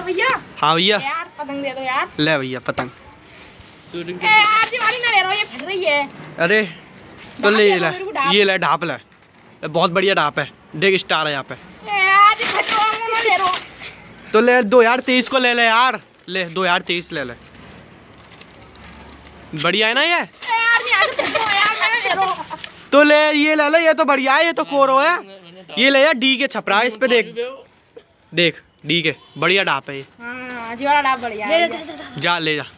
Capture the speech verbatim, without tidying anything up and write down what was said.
भैया। हाँ भैया। यार पतंग दे दो यार। ले भैया पतंग। ए यार दीवारी ना ले रहा, ये फट रही है। अरे तो ले ले, ये ले ढाप ले, बहुत बढ़िया ढाप है, देख स्टार है यहाँ पे। यार ये फट रहा है, ना ले रहा। तो ले दो हजार तेईस को ले ले यार, ले दो हजार तेईस ले ले, बढ़िया है ना ये। यार यार फट रहा है यार, मैं ले रहा। तो ले ये ले ले, ये तो बढ़िया है, ये तो कोरो है, ये ले यार डी के छपरा है इस पे, देख देख डी के बढ़िया ढाप है ये। हाँ जी वाला ढाप बढ़िया है। जा ले जा।